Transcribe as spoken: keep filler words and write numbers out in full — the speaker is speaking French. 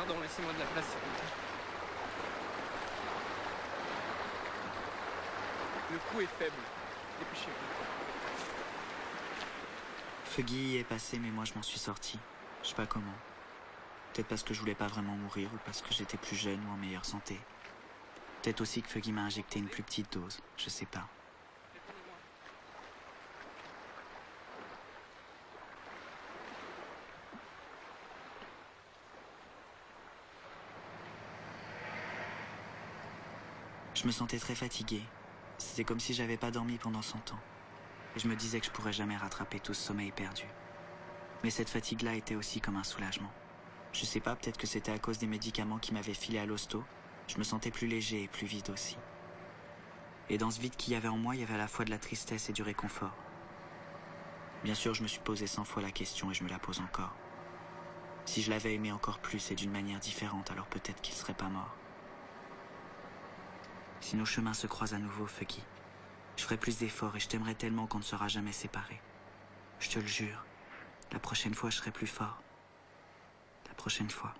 Pardon, laissez-moi de la place, s'il vous plaît. Le coup est faible. Dépêchez-vous. Fogi est passé, mais moi je m'en suis sorti. Je sais pas comment. Peut-être parce que je voulais pas vraiment mourir, ou parce que j'étais plus jeune ou en meilleure santé. Peut-être aussi que Fogi m'a injecté une plus petite dose, je sais pas. Je me sentais très fatigué. C'était comme si j'avais pas dormi pendant cent ans. Et je me disais que je pourrais jamais rattraper tout ce sommeil perdu. Mais cette fatigue-là était aussi comme un soulagement. Je sais pas, peut-être que c'était à cause des médicaments qui m'avaient filé à l'hosto. Je me sentais plus léger et plus vide aussi. Et dans ce vide qu'il y avait en moi, il y avait à la fois de la tristesse et du réconfort. Bien sûr, je me suis posé cent fois la question et je me la pose encore. Si je l'avais aimé encore plus et d'une manière différente, alors peut-être qu'il serait pas mort. Si nos chemins se croisent à nouveau, Fogi, je ferai plus d'efforts et je t'aimerai tellement qu'on ne sera jamais séparés. Je te le jure, la prochaine fois je serai plus fort. La prochaine fois.